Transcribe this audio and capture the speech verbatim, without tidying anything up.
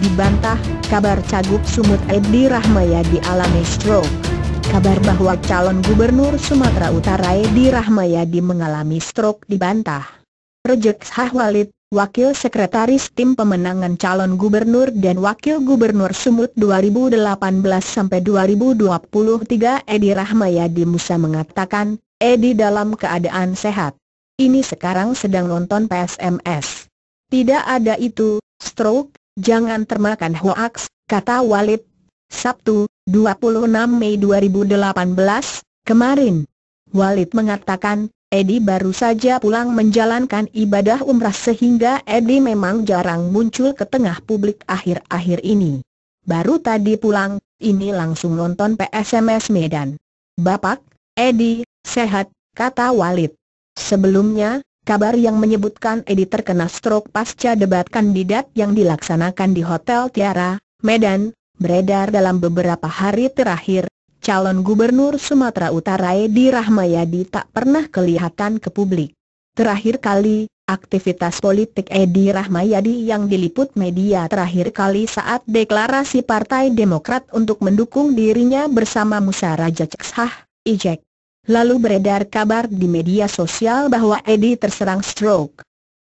dibantah, kabar Cagup Sumut Edi Rahmayadi alami stroke. Kabar bahwa calon gubernur Sumatera Utara Edi Rahmayadi mengalami stroke dibantah. Rejeks Walid, Wakil Sekretaris Tim Pemenangan Calon Gubernur dan Wakil Gubernur Sumut dua ribu delapan belas sampai dua ribu dua puluh tiga Edi Rahmayadi Musa mengatakan, Edi dalam keadaan sehat. Ini sekarang sedang nonton P S M S. Tidak ada itu, stroke, jangan termakan hoaks, kata Walid. Sabtu, dua puluh enam Mei dua ribu delapan belas, kemarin. Walid mengatakan, Edi baru saja pulang menjalankan ibadah umrah sehingga Edi memang jarang muncul ke tengah publik akhir-akhir ini. Baru tadi pulang, ini langsung nonton P S M S Medan. Bapak, Edi, sehat, kata Walid. Sebelumnya, kabar yang menyebutkan Edi terkena stroke pasca debat kandidat yang dilaksanakan di Hotel Tiara, Medan, beredar dalam beberapa hari terakhir. Calon Gubernur Sumatera Utara Edi Rahmayadi tak pernah kelihatan ke publik. Terakhir kali, aktivitas politik Edi Rahmayadi yang diliput media terakhir kali saat deklarasi Partai Demokrat untuk mendukung dirinya bersama Musara Jekshah, Ijek. Lalu beredar kabar di media sosial bahwa Edi terserang stroke.